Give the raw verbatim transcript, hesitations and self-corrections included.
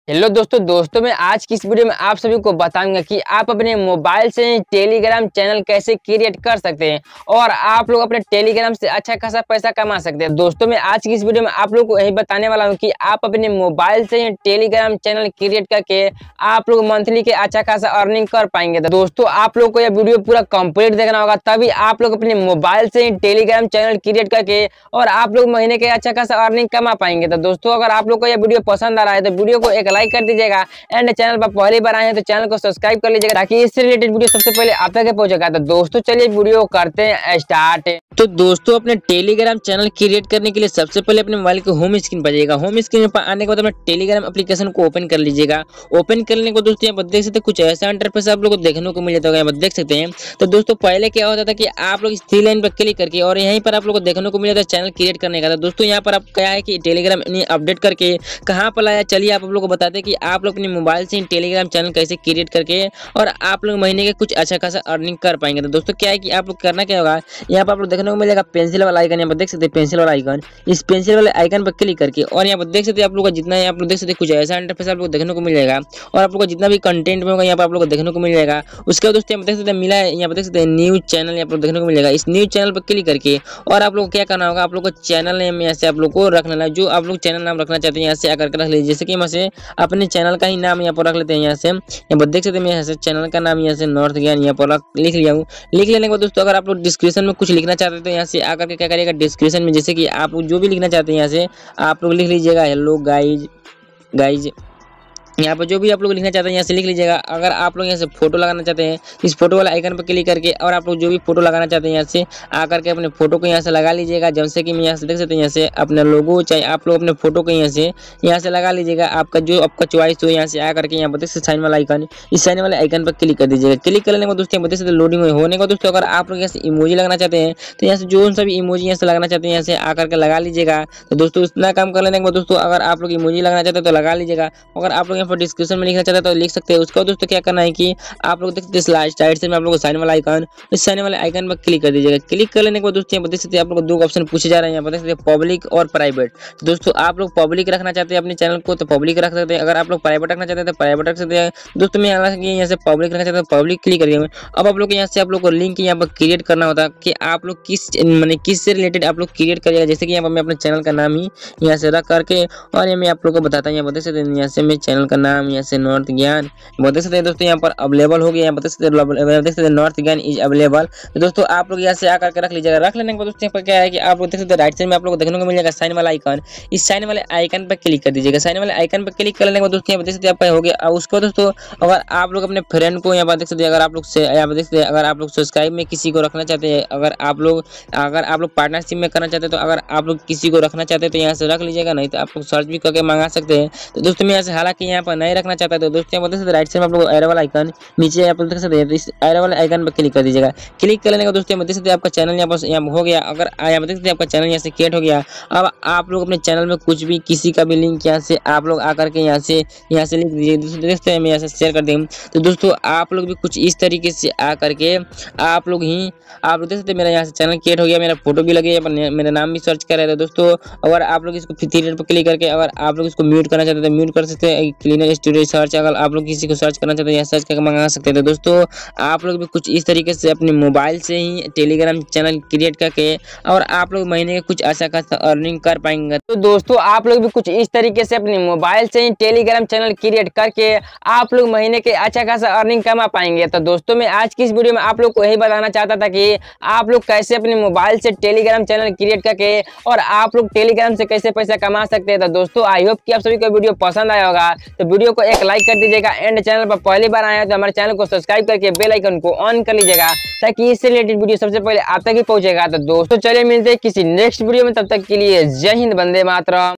Hello दोस्तों दोस्तों मैं आज की इस वीडियो में आप सभी को बताऊंगा कि आप अपने मोबाइल से टेलीग्राम चैनल कैसे क्रिएट कर सकते हैं और आप लोग अपने टेलीग्राम से अच्छा खासा पैसा कमा सकते हैं। दोस्तों मैं आज की इस वीडियो में आप लोग को यही बताने वाला हूं कि आप अपने मोबाइल से टेलीग्राम चैनल क्रिएट करके आप लोग मंथली के अच्छा खासा अर्निंग कर पाएंगे। तो दोस्तों आप लोग को यह वीडियो पूरा कंप्लीट देखना होगा, तभी आप लोग अपने मोबाइल से टेलीग्राम चैनल क्रिएट करके और आप लोग महीने के अच्छा खासा अर्निंग कमा पाएंगे। तो दोस्तों अगर आप लोग को यह वीडियो पसंद आ रहा है तो वीडियो को एक लाइक कर दीजिएगा एंड चैनल पर पहली बार आए हैं तो चैनल को सब्सक्राइब कर लीजिएगा ताकि इससे रिलेटेड वीडियो सबसे पहले आप तक पहुंचेगा। तो दोस्तों चलिए वीडियो करते हैं स्टार्ट। तो दोस्तों अपने टेलीग्राम चैनल क्रिएट करने के लिए सबसे पहले अपने मोबाइल के होम स्क्रीन पर जाइएगा। होम स्क्रीन पर आने के बाद अपने टेलीग्राम एप्लीकेशन को ओपन कर लीजिएगा। ओपन करने को दोस्तों यहाँ पर देख सकते हैं कुछ ऐसा इंटरफेस आप लोगों को देखने को मिल जाता है, यहाँ पर देख सकते हैं। तो दोस्तों पहले क्या होता था कि आप लोग इस थ्री लाइन पर क्लिक करके और यहीं पर आप लोग को देखने को मिल जाता है चैनल क्रिएट करने का। तो दोस्तों यहाँ पर आप क्या है कि टेलीग्राम अपडेट करके कहाँ पर लाया, चलिए आप लोग को बताते हैं कि आप लोग अपने मोबाइल से टेलीग्राम चैनल कैसे क्रिएट करके और आप लोग महीने के कुछ अच्छा खासा अर्निंग कर पाएंगे। तो दोस्तों क्या है कि आप लोग करना क्या होगा, यहाँ पर आप लोग देखने को मिलेगा पेंसिल वाला आइकन, यहाँ पर देख सकते हैं पेंसिल वाला आइकन। इस पेंसिल वाले आइकन पर क्लिक करके और यहाँ पर देख सकते हैं आप लोग का जितना है आप लोग देख सकते हैं कुछ ऐसा इंटरफेस आप लोग देखने को मिल जाएगा और आप लोग को जितना भी कंटेंट में होगा यहाँ पर आप लोग को देखने को मिल जाएगा। उसके बाद दोस्तों यहाँ पर देख सकते हैं मिला है, यहाँ पर देख सकते हैं न्यूज चैनल यहाँ पर देखने को मिल जाएगा। इस न्यूज चैनल पर क्लिक करके और आप लोग क्या करना होगा, आप लोग को चैनल नेम यहाँ से आप लोग को रखना है, जो आप लोग चैनल नाम रखना चाहते हैं यहाँ से आकर के रख लीजिए। जैसे कि यहाँ से अपने चैनल का ही नाम यहाँ पर रख लेते हैं, यहाँ से यहाँ पर देख सकते हैं यहाँ से चैनल का नाम यहाँ से नॉर्थ ज्ञान यहाँ पर लिख लिया हूँ। लिख लेने के बाद दोस्तों अगर आप लोग डिस्क्रिप्शन में कुछ लिखना चाहते हैं तो यहाँ से आकर के क्या करिएगा डिस्क्रिप्शन में, जैसे कि आप जो भी लिखना चाहते हैं यहाँ से आप लोग लिख लीजिएगा हेलो गाइज गाइज यहाँ पर जो भी आप लोग लिखना चाहते हैं यहाँ से लिख लीजिएगा। अगर आप लोग यहाँ से फोटो लगाना चाहते हैं इस फोटो वाले आइकन पर क्लिक करके और आप लोग जो भी फोटो लगाना चाहते हैं यहाँ से आकर के अपने फोटो को यहाँ से लगा लीजिएगा। जैसे कि मैं यहाँ से देख सकते हैं यहाँ से अपना लोगो चाहे आप लोग अपने फोटो को यहाँ से यहाँ से लगा लीजिएगा। आपका जो आपका चॉइस हो यहाँ से आकर के यहाँ पर देख सकते साइन वाला आइकन, इस साइन वाले आइकन पर क्लिक कर दीजिएगा। क्लिक करने को दोस्तों देख सकते लोडिंग होने को दोस्तों अगर आप लोग यहाँ से इमोजी लगना चाहते हैं तो यहाँ से जो सा भी इमोजी यहाँ से लगाना चाहते हैं यहाँ से आकर के लगा लीजिएगा। तो दोस्तों इतना काम कर लेने के बाद दोस्तों अगर आप लोग इमोजी लगाना चाहते हैं तो लगा लीजिएगा। अगर आप लोग यहाँ पर डिस्क्रिप्शन में लिखना चाहते हैं तो लिख सकते हैं। उसका दोस्तों क्या करना है कि आप लोग देख सकते हैं साइड से में आप लोग को साइन वाला आइकन, इस साइन वाले आइकन पर क्लिक कर दीजिएगा। क्लिक कर लेने के बाद दोस्तों यहाँ पर देख सकते हैं आप लोग को दो ऑप्शन पूछे जा रहे हैं, यहाँ पर देख सकते हैं पब्लिक और प्राइवेट। दोस्तों आप लोग पब्लिक रखना चाहते हैं अपने चैनल को तो पब्लिक रख सकते हैं, अगर आप लोग प्राइवेट रखना चाहते हैं तो प्राइवेट रख सकते हैं। दोस्तों मैं यहाँ से पब्लिक रखना चाहते हैं पब्लिक क्लिक करिए। अब आप लोग यहाँ से आप लोग को लिंक यहाँ पर क्रिएट करना होता है कि आप लोग किस मैंने किस से रिलेटेड आप लोग क्रिएट करिएगा। जैसे कि यहाँ पर मैं अपने चैनल का नाम ही यहाँ से रख करके और ये मैं आप लोग को बताता हूँ। यहाँ पर देख सकते हैं यहाँ से मैं चैनल का नाम यहाँ से नॉर्थ ज्ञान देख सकते हैं दोस्तों यहाँ पर अवेलेबल हो गया। यहाँ पर देख सकते हैं नॉर्थ ज्ञान इज अवेलेबल। तो दोस्तों आप लोग यहाँ से आकर के रख लीजिएगा। रख लेने के बाद दोस्तों यहाँ पर क्या है कि आप लोग देख सकते हैं राइट साइड में आप लोग देखने को मिल जाएगा साइन वाला आइकन, इस साइन वाले आइकन पर क्लिक कर दीजिएगा। साइन वाले आइकन पर क्लिक कर लेने के बाद दोस्तों यहाँ पर देख सकते हैं आपका हो गया। उसको दोस्तों अगर आप लोग अपने फ्रेंड को यहाँ पर देख सकते हैं, अगर आप लोग से यहाँ पर देख सकते हैं अगर आप लोग सब्सक्राइब में किसी को रखना चाहते हैं, अगर आप लोग अगर आप लोग पार्टनरशिप में करना चाहते हैं तो अगर आप लोग किसी को रखना चाहते हैं तो यहाँ से रख लीजिएगा, नहीं तो आप लोग सर्च भी करके मंगा सकते हैं। तो दोस्तों मैं यहाँ से हालांकि यहाँ पर नहीं रखना चाहता तो दोस्तों यहाँ पर देख सकते हैं राइट साइड में आप लोग एरो वाला आइकन नीचे आप देख सकते हैं, इस एरो वाले आइकन पर क्लिक कर दीजिएगा। क्लिक कर लेने का दोस्तों यहाँ देख सकते हैं आपका चैनल यहाँ पर यहाँ हो गया। अगर यहाँ पर देख सकते हैं आपका चैनल यहाँ से क्रिएट हो गया। अब आप लोग अपने चैनल में कुछ भी किसी का भी लिंक यहाँ से आप लोग आकर के यहाँ से यहाँ से लिख दीजिए। दोस्तों देख सकते हैं मैं यहाँ से शेयर कर दूँ। तो दोस्तों आप लोग भी कुछ इस तरीके से आकर के आप लोग ही आप लोग देख सकते हैं मेरा यहाँ से चैनल क्रिएट हो गया, मेरा फोटो भी लगे, मेरा नाम भी सर्च कर रहे थे। दोस्तों अगर आप लोग इसको थ्री डॉट पर क्लिक करके अगर आप लोग इसको म्यूट करना चाहते हैं तो म्यूट कर सकते हैं। क्लीनर स्टूडियो सर्च अगर आप लोग किसी को सर्च करना चाहते हैं या सर्च करके मंगा सकते हैं। तो दोस्तों आप लोग भी कुछ इस तरीके से अपने मोबाइल से ही टेलीग्राम चैनल क्रिएट करके और आप लोग महीने के कुछ अच्छा खासा अर्निंग कर पाएंगे। तो दोस्तों आप लोग भी कुछ इस तरीके से अपने मोबाइल से ही टेलीग्राम चैनल क्रिएट करके आप लोग महीने के अच्छा खासा अर्निंग कमा पाएंगे। तो दोस्तों मैं आज की इस वीडियो में आप लोग को यही बताना चाहता था कि आप लोग कैसे अपने मोबाइल से टेलीग्राम चैनल क्रिएट करके और आप लोग टेलीग्राम से कैसे पैसा कमा सकते हैं। तो दोस्तों आई होप कि आप सभी को वीडियो पसंद आया होगा, तो वीडियो को एक लाइक कर दीजिएगा एंड चैनल पर पहली बार आए हैं तो हमारे चैनल को सब्सक्राइब करके बेल आइकन को ऑन कर लीजिएगा ताकि इससे रिलेटेड वीडियो सबसे पहले आप तक ही पहुंचेगा। तो दोस्तों चलिए मिलते हैं किसी नेक्स्ट वीडियो में, तब तक के लिए जय हिंद, वंदे मातरम।